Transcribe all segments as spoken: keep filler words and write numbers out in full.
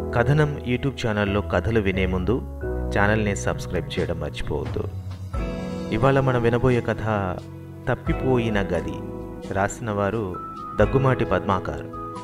కథనం యూట్యూబ్ ఛానల్లో కథలు వినే ముందు ఛానల్ని సబ్స్క్రైబ్ చేయడం మర్చిపోవద్దు. ఇవాళ మనం వినబోయే కథ తప్పిపోయిన గది. రాసిన వారు దగ్గుమాటి పద్మాకర్.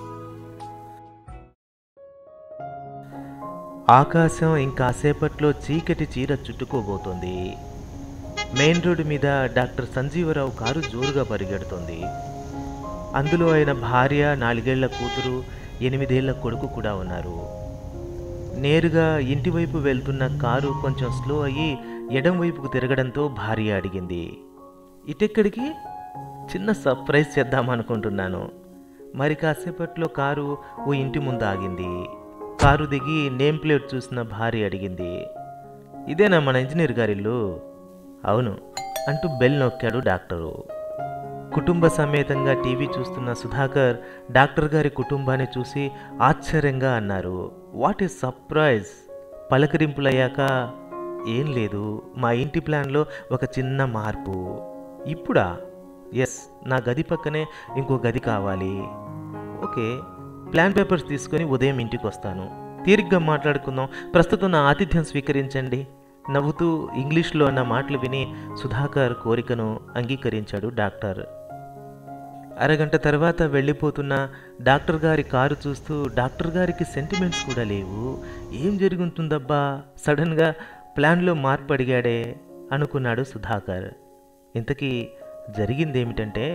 ఆకాశం ఇంకాసేపట్లో చీకటి చీర చుట్టుకోబోతోంది. మెయిన్ రోడ్డు మీద డాక్టర్ సంజీవరావు కారు జోరుగా పరిగెడుతోంది. అందులో ఆయన భార్య, నాలుగేళ్ల కూతురు, ఎనిమిదేళ్ల కొడుకు కూడా ఉన్నారు. నేరుగా ఇంటివైపు వెళ్తున్న కారు కొంచెం స్లో అయ్యి ఎడం వైపుకు తిరగడంతో భార్య అడిగింది, ఇటెక్కడికి? చిన్న సర్ప్రైజ్ చేద్దామనుకుంటున్నాను. మరి కాసేపట్లో కారు ఓ ఇంటి ముందు ఆగింది. కారు దిగి నేమ్ ప్లేట్ చూసిన భార్య అడిగింది, ఇదేనా మన ఇంజనీర్ గారిల్లు? అవును అంటూ బెల్ నొక్కాడు డాక్టరు. కుటుంబ సమేతంగా టీవీ చూస్తున్న సుధాకర్ డాక్టర్ గారి కుటుంబాన్ని చూసి ఆశ్చర్యంగా అన్నారు, వాట్ ఈస్ సర్ప్రైజ్. పలకరింపులయ్యాక, ఏం లేదు, మా ఇంటి ప్లాన్లో ఒక చిన్న మార్పు. ఇప్పుడా? ఎస్, నా గది పక్కనే ఇంకో గది కావాలి. ఓకే, ప్లాన్ పేపర్స్ తీసుకొని ఉదయం ఇంటికి వస్తాను, తీరిగ్గా మాట్లాడుకుందాం. ప్రస్తుతం నా ఆతిథ్యం స్వీకరించండి. నవ్వుతూ ఇంగ్లీష్లో అన్న మాటలు విని సుధాకర్ కోరికను అంగీకరించాడు డాక్టర్. అరగంట తర్వాత వెళ్ళిపోతున్న డాక్టర్ గారి కారు చూస్తూ డాక్టర్ గారికి సెంటిమెంట్స్ కూడా లేవు. ఏం జరుగుతుందబ్బా, సడన్గా ప్లాన్లో మార్పు అడిగాడే అనుకున్నాడు సుధాకర్. ఇంతకీ జరిగిందేమిటంటే,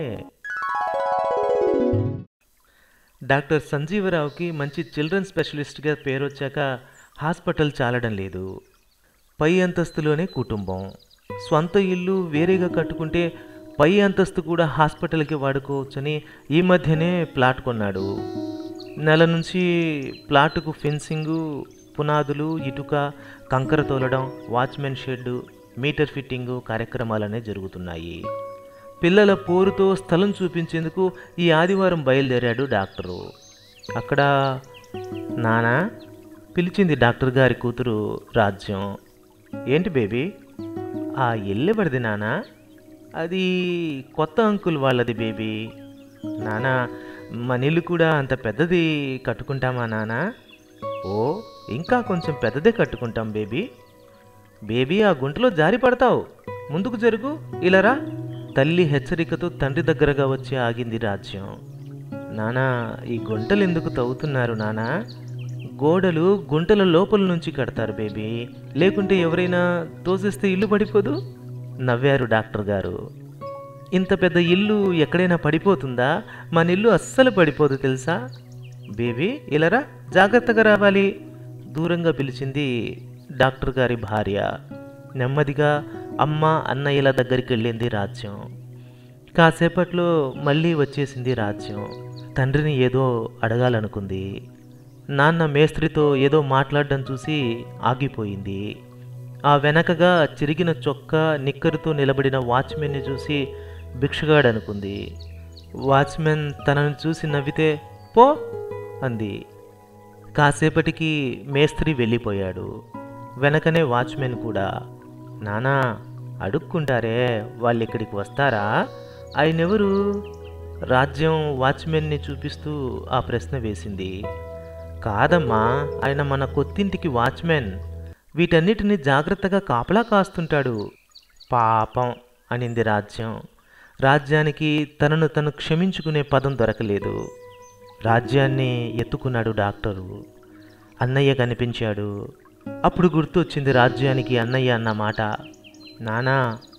డాక్టర్ సంజీవరావుకి మంచి చిల్డ్రన్ స్పెషలిస్ట్గా పేరు వచ్చాక హాస్పిటల్ చాలడం లేదు. పై అంతస్తులోనే కుటుంబం, స్వంత ఇల్లు వేరేగా కట్టుకుంటే పై అంతస్తు కూడా హాస్పిటల్కి వాడుకోవచ్చని ఈ మధ్యనే ప్లాట్ కొన్నాడు. నెల నుంచి ప్లాటుకు ఫెన్సింగు, పునాదులు, ఇటుక, కంకర తోలడం, వాచ్మెన్ షెడ్డు, మీటర్ ఫిట్టింగు కార్యక్రమాలనే జరుగుతున్నాయి. పిల్లల పోరుతో స్థలం చూపించేందుకు ఈ ఆదివారం బయలుదేరాడు డాక్టరు. అక్కడ నానా పిలిచింది డాక్టర్ గారి కూతురు రాజ్యం. ఏంటి బేబీ, ఆ ఎల్లెవరిది నానా? అది కొత్త అంకుల్ వాళ్ళది బేబీ. నానా, మన ఇల్లు కూడా అంత పెద్దది కట్టుకుంటామా నానా? ఓ, ఇంకా కొంచెం పెద్దదే కట్టుకుంటాం బేబీ. బేబీ, ఆ గుంటలో జారి పడతావు, ముందుకు జరుగు, ఇలారా. తల్లి హెచ్చరికతో తండ్రి దగ్గరగా వచ్చి ఆగింది రాజ్యం. నానా, ఈ గుంటలు ఎందుకు తవ్వుతున్నారు నానా? గోడలు గుంటల లోపల నుంచి కడతారు బేబీ, లేకుంటే ఎవరైనా తోసేస్తే ఇల్లు పడిపోదు. నవ్వారు డాక్టర్ గారు. ఇంత పెద్ద ఇల్లు ఎక్కడైనా పడిపోతుందా? మన ఇల్లు అస్సలు పడిపోదు తెలుసా. బేబీ, ఇలారా, జాగ్రత్తగా రావాలి. దూరంగా పిలిచింది డాక్టర్ గారి భార్య. నెమ్మదిగా అమ్మ, అన్నయ్యల దగ్గరికి వెళ్ళింది రాజ్యం. కాసేపట్లో మళ్ళీ వచ్చేసింది రాజ్యం. తండ్రిని ఏదో అడగాలనుకుంది. నాన్న మేస్త్రితో ఏదో మాట్లాడడం చూసి ఆగిపోయింది. ఆ వెనకగా చిరిగిన చొక్కా, నిక్కరుతో నిలబడిన వాచ్మెన్ని చూసి భిక్షగాడనుకుంది. వాచ్మెన్ తనను చూసి నవ్వితే పో అంది. కాసేపటికి మేస్త్రి వెళ్ళిపోయాడు. వెనకనే వాచ్మెన్ కూడా. నానా, అడుక్కుంటారే, వాళ్ళు ఇక్కడికి వస్తారా? ఆయనెవరు? రాజ్యం వాచ్మెన్ని చూపిస్తూ ఆ ప్రశ్న వేసింది. కాదమ్మా, ఆయన మన కొత్తింటికి వాచ్మెన్. వీటన్నిటిని జాగ్రత్తగా కాపలా కాస్తుంటాడు. పాపం అనింది రాజ్యం. రాజ్యానికి తనను తను క్షమించుకునే పదం దొరకలేదు. రాజ్యాన్ని ఎత్తుకున్నాడు డాక్టరు. అన్నయ్య కనిపించాడు. అప్పుడు గుర్తొచ్చింది రాజ్యానికి అన్నయ్య అన్న మాట. నానా,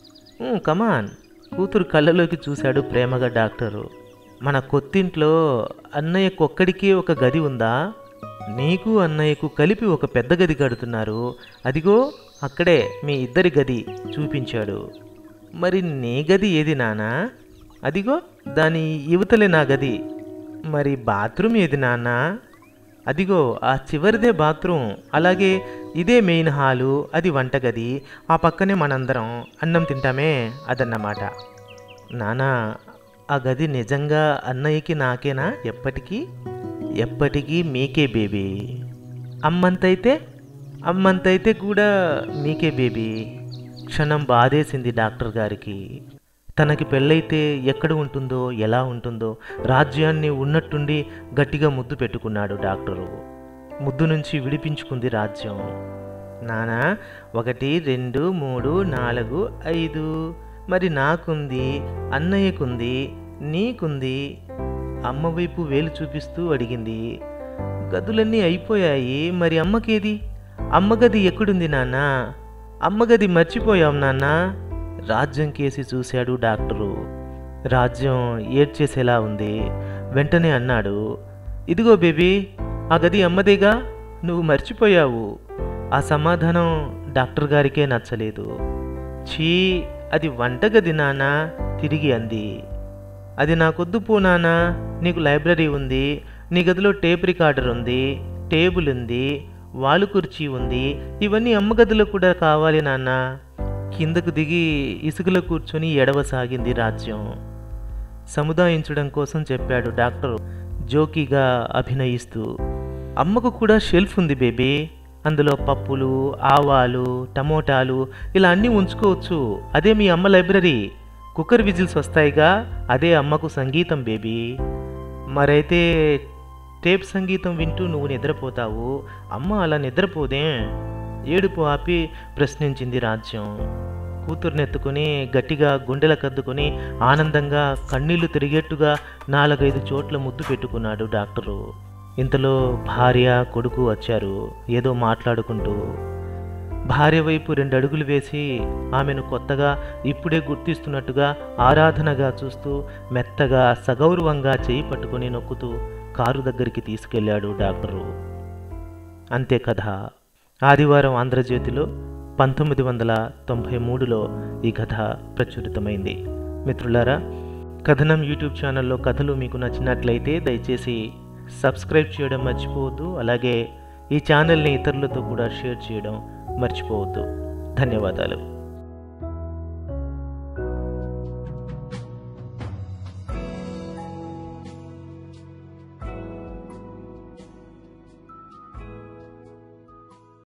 కమాన్. కూతురు కళ్ళలోకి చూశాడు ప్రేమగా డాక్టరు. మన కొత్తింట్లో అన్నయ్యకొక్కడికే ఒక గది ఉందా? నీకు అన్నయ్యకు కలిపి ఒక పెద్ద గది కడుతున్నారు. అదిగో అక్కడే మీ ఇద్దరి గది చూపించాడు. మరి నీ గది ఏది నానా? అదిగో దాని యువతలే నా గది. మరి బాత్రూమ్ ఏది నాన్నా? అదిగో ఆ చివరిదే బాత్రూమ్. అలాగే ఇదే మెయిన్ హాలు, అది వంటగది. ఆ పక్కనే మనందరం అన్నం తింటామే, అదన్నమాట. నానా, ఆ గది నిజంగా అన్నయ్యకి నాకేనా? ఎప్పటికీ? ఎప్పటికీ మీకే బేబీ. అమ్మంతైతే? అమ్మంతైతే కూడా మీకే బేబీ. క్షణం బాధేసింది డాక్టర్ గారికి. తనకి పెళ్ళైతే ఎక్కడ ఉంటుందో ఎలా ఉంటుందో రాజ్యాన్ని ఉన్నట్టుండి గట్టిగా ముద్దు పెట్టుకున్నాడు డాక్టరు. ముద్దు నుంచి విడిపించుకుంది రాజ్యం. నానా, ఒకటి రెండు మూడు నాలుగు ఐదు, మరి నాకుంది, అన్నయ్యకుంది, నీకుంది. అమ్మ వైపు వేలు చూపిస్తూ అడిగింది. గదులన్నీ అయిపోయాయి, మరి అమ్మకేది? అమ్మగది ఎక్కడుంది నాన్న? అమ్మగది మర్చిపోయాం నాన్న. రాజ్యం కేసి చూశాడు డాక్టరు. రాజ్యం ఏడ్చేసేలా ఉంది. వెంటనే అన్నాడు, ఇదిగో బేబీ, ఆ గది అమ్మదేగా, నువ్వు మర్చిపోయావు. ఆ సమాధానం డాక్టర్ గారికే నచ్చలేదు. ఛీ, అది వంటగది నాన్న, తిరిగి అంది. అది నాకొద్దు పో నాన్న, నీకు లైబ్రరీ ఉంది, నీ గదిలో టేప్ రికార్డర్ ఉంది, టేబుల్ ఉంది, వాలు కుర్చీ ఉంది, ఇవన్నీ అమ్మగదిలో కూడా కావాలి నాన్న. కిందకు దిగి ఇసుకలో కూర్చొని ఎడవసాగింది రాజ్యం. సముదాయించడం కోసం చెప్పాడు డాక్టర్ జోకీగా అభినయిస్తూ. అమ్మకు కూడా షెల్ఫ్ ఉంది బేబీ, అందులో పప్పులు, ఆవాలు, టమోటాలు ఇలా అన్నీ ఉంచుకోవచ్చు. అదే మీ అమ్మ లైబ్రరీ. కుక్కర్ విజిల్స్ వస్తాయిగా, అదే అమ్మకు సంగీతం బేబీ. మరైతే టేప్ సంగీతం వింటూ నువ్వు నిద్రపోతావు, అమ్మ అలా నిద్రపోదే? ఏడుపు ఆపి ప్రశ్నించింది రాజ్యం. కూతుర్నెత్తుకుని గట్టిగా గుండెల కద్దుకుని ఆనందంగా కన్నీళ్లు తిరిగేట్టుగా నాలుగైదు చోట్ల ముద్దు పెట్టుకున్నాడు డాక్టరు. ఇంతలో భార్య కొడుకు వచ్చారు ఏదో మాట్లాడుకుంటూ. భార్య వైపు రెండు అడుగులు వేసి ఆమెను కొత్తగా ఇప్పుడే గుర్తిస్తున్నట్టుగా ఆరాధనగా చూస్తూ మెత్తగా సగౌరవంగా చేయి పట్టుకుని నొక్కుతూ కారు దగ్గరికి తీసుకెళ్లాడు డాక్టరు. అంతే కథ. ఆదివారం ఆంధ్రజ్యోతిలో పంతొమ్మిది వందల తొంభై మూడులో ఈ కథ ప్రచురితమైంది. మిత్రులారా, కథనం యూట్యూబ్ ఛానల్లో కథలు మీకు నచ్చినట్లయితే దయచేసి సబ్స్క్రైబ్ చేయడం మర్చిపోవద్దు. అలాగే ఈ ఛానల్ని ఇతరులతో కూడా షేర్ చేయడం మర్చిపోవద్దు. ధన్యవాదాలు.